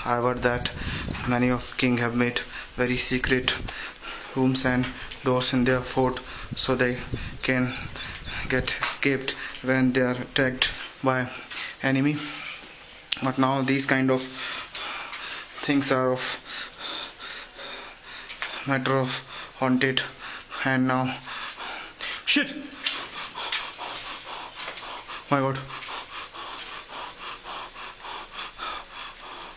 I heard that many of king have made very secret rooms and doors in their fort so they can get escaped when they are attacked by enemy. But now these kind of things are of matter of haunted, and now shit, my god.